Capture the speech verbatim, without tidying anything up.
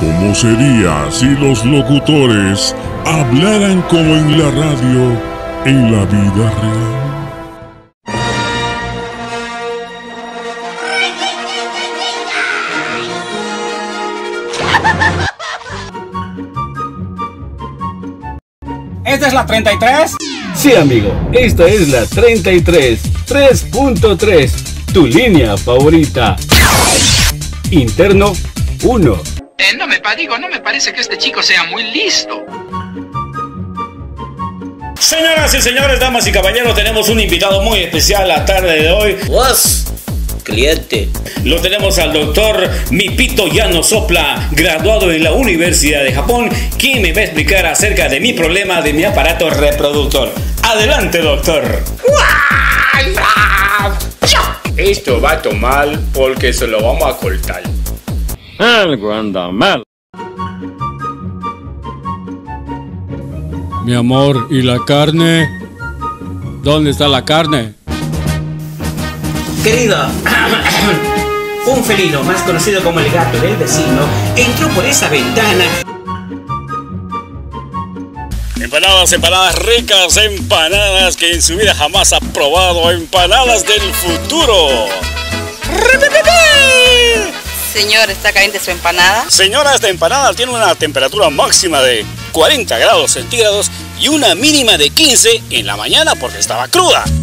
¿Cómo sería si los locutores hablaran como en la radio, en la vida real? ¿Esta es la treinta y tres? Sí, amigo, esta es la treinta y tres, tres punto tres, tu línea favorita. Interno uno. Eh, no me digo, no me parece que este chico sea muy listo. Señoras y señores, damas y caballeros, tenemos un invitado muy especial la tarde de hoy. ¿Vos? Cliente. Lo tenemos al doctor Mipito Yano Sopla, graduado en la Universidad de Japón, quien me va a explicar acerca de mi problema de mi aparato reproductor. Adelante, doctor. Esto va a tomar porque se lo vamos a cortar. Algo anda mal. Mi amor, ¿y la carne? ¿Dónde está la carne? Querido, un felino, más conocido como el gato del vecino, entró por esa ventana. Empanadas, empanadas ricas, empanadas que en su vida jamás ha probado, empanadas del futuro. Señor, ¿está caliente su empanada? Señora, esta empanada tiene una temperatura máxima de cuarenta grados centígrados y una mínima de quince en la mañana porque estaba cruda.